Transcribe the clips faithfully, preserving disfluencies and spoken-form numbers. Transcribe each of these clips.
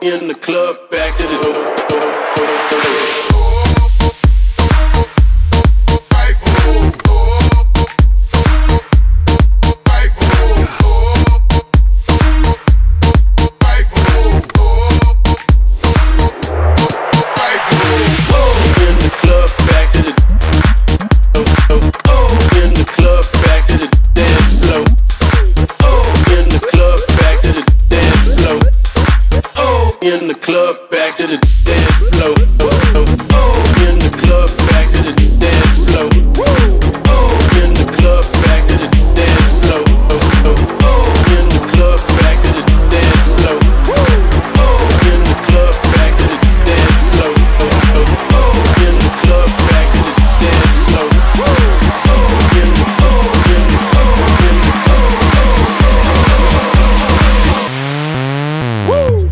in the club, back to the in the club, back to the dance floor. Oh, in the club, back to the dance floor. Oh, in the club, back to the dance floor. Oh, in the club, back to the dance floor. Oh, in the club, back to the dance floor. Oh, in the club, back to the dance floor. Oh, in the oh, in the oh, in the Woo!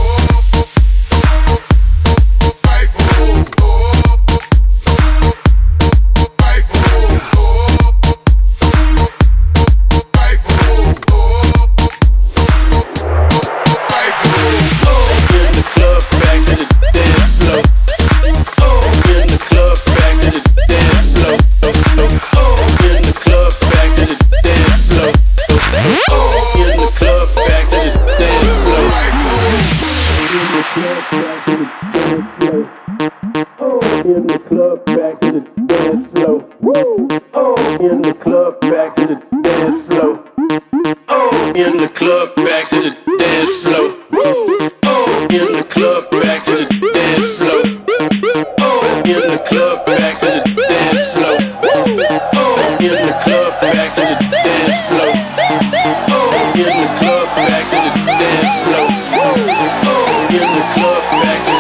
In the club, back to the dance floor. Oh, in the club, back to the dance floor. Oh, in the club, back to the dance floor. Oh, in the club, back to the dance floor. Oh, in the club, back to the dance floor. Oh, in the club, back to the dance floor. Oh, in the club, back to the dance floor. Oh, in the club, back to